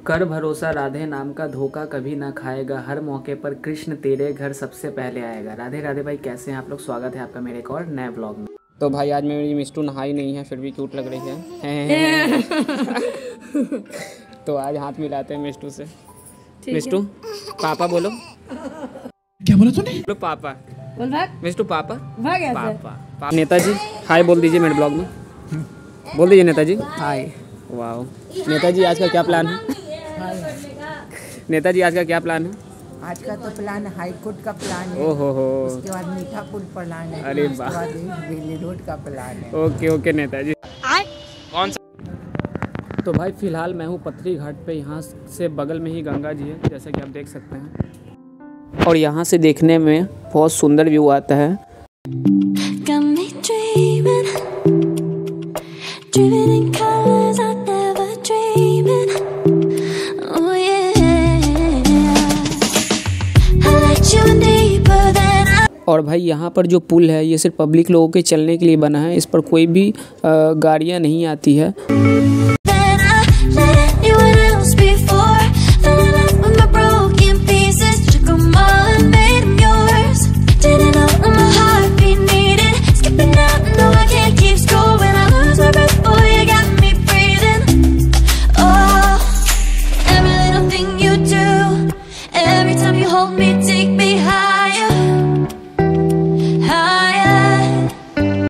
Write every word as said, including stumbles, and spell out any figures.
कर भरोसा राधे नाम का धोखा कभी ना खाएगा, हर मौके पर कृष्ण तेरे घर सबसे पहले आएगा। राधे राधे भाई, कैसे हैं आप लोग? स्वागत है आपका मेरे एक और नए ब्लॉग में। तो भाई आज मेरी मिस्टू नहाई नहीं है, फिर भी क्यूट लग रही है। तो आज हाथ मिलाते हैं मिस्टू से। मिस्टू पापा बोलो। क्या बोला तूने? बोलो पापा। बोल भाग। मिस्टू पापा। भाग ऐसे। पापा, पापा। नेताजी हाय बोल दीजिए मेरे ब्लॉग में। बोल दीजिए नेताजी हाय। वाह नेताजी, आज का क्या प्लान है? नेताजी आज का क्या प्लान है? आज का तो प्लान हाई कोर्ट का प्लान है। ओहो हो। उसके बाद मीठापुर प्लान है। अरे उसके बाद बेली रोड का प्लान है। Okay okay Netaji. कौन सा? तो भाई फिलहाल मैं हूँ पथरी घाट पे। यहाँ से बगल में ही गंगा जी है, जैसा कि आप देख सकते हैं, और यहाँ से देखने में बहुत सुंदर व्यू आता है। और भाई यहाँ पर जो पुल है ये सिर्फ पब्लिक लोगों के चलने के लिए बना है, इस पर कोई भी गाड़ियाँ नहीं आती है।